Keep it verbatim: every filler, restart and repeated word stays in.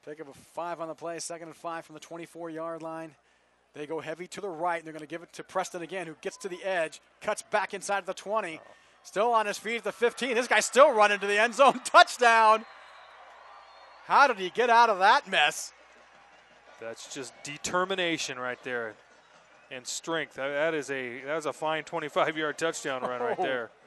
Take up a five on the play, second and five from the twenty-four-yard line. They go heavy to the right, and they're going to give it to Preston again, who gets to the edge, cuts back inside the twenty. Oh. Still on his feet at the fifteen. This guy's still running to the end zone. Touchdown. How did he get out of that mess? That's just determination right there and strength. That is a that was a fine twenty-five-yard touchdown run right there.